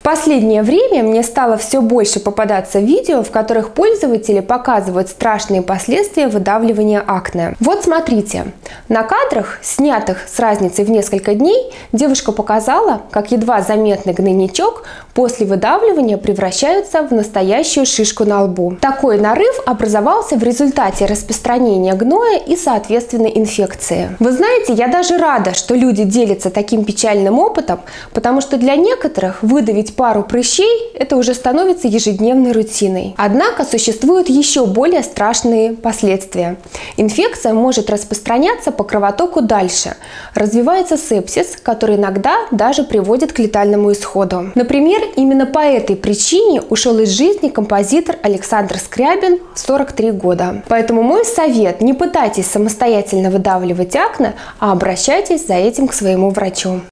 последнее время мне стало все больше попадаться видео, в которых пользователи показывают страшные последствия выдавливания акне. Вот смотрите, на кадрах, снятых с разницей в несколько дней, девушка показала, как едва заметный гнойничок после выдавливания превращается в настоящую шишку на лбу. Такой нарыв образовался в результате распространения гноя и, соответственно, инфекции. Вы знаете, я даже рада, что люди делятся таким печальным опытом, потому что для некоторых выдавить пару прыщей – это уже становится ежедневной рутиной. Однако существуют еще более страшные последствия. Инфекция может распространяться по кровотоку дальше. Развивается сепсис, который иногда даже приводит к летальному исходу. Например, именно по этой причине ушел из жизни композитор Александр Скрябин в 43 года. Поэтому мой совет – не пытайтесь самостоятельно выдавливать акне, а обращайтесь за этим к своему врачу.